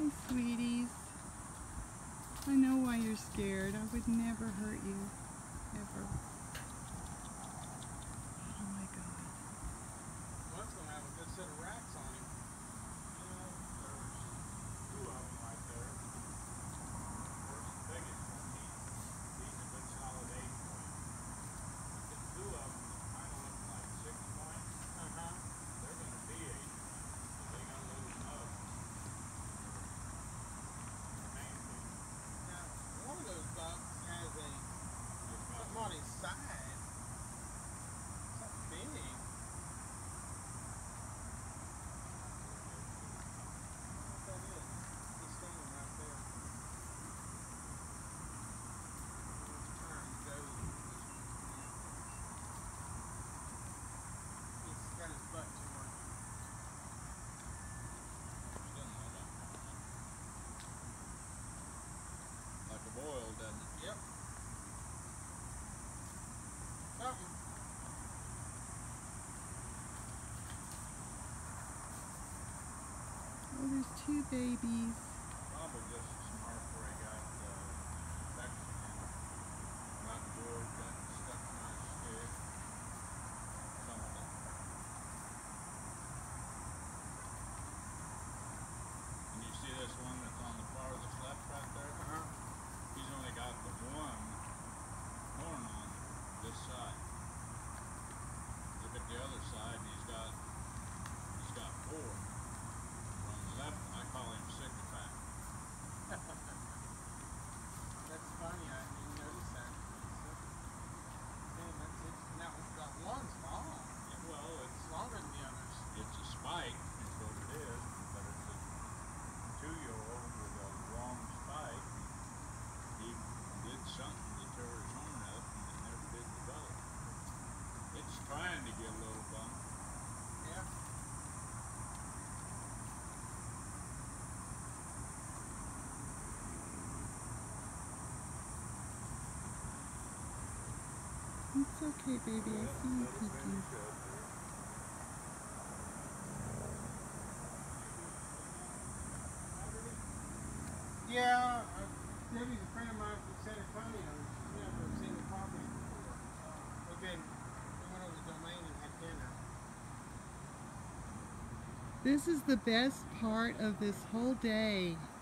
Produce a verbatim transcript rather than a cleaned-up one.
Hi, sweeties. I know why you're scared. I would never hurt you. Ever. Oh my God. One's going to have a good set of racks on him. Yeah, there's two of them right there. First, the biggest one, he, he's a good solid eight point. But the two of them that kind of look like six points, Uh-huh. they're going to be eight points. So they got little nubs. Now, one of those bucks has a something on his side. Something big. What that is? He's standing right there. Let's turn and go. He's got his butt to work. He doesn't know that. Like a boil, doesn't it? Yep. Something. Oh, there's two babies. Probably just as smart where he got the infection in it. Got bored, got stuck in my stick. Something. And you see this one that's on the farthest left right there? Uh-huh. He's only got the one horn on this side. Look at the other side, and he's got he's got four. On the left one, I call him sycophant. That's funny, I didn't notice that. Damn, that's it. And that one's got one small. Yeah, well, it's It's longer than the others. it's a spike, is what it is, but it's a two-year-old with a long spike. He did something to tear his horn up, and it never did develop. It's trying to get a little bump. Yeah. It's okay, baby. I see you peeking. Yeah, uh, Debbie's a friend of mine from San Antonio. She's never seen the property before. We've been, we went over the domain and had dinner. This is the best part of this whole day.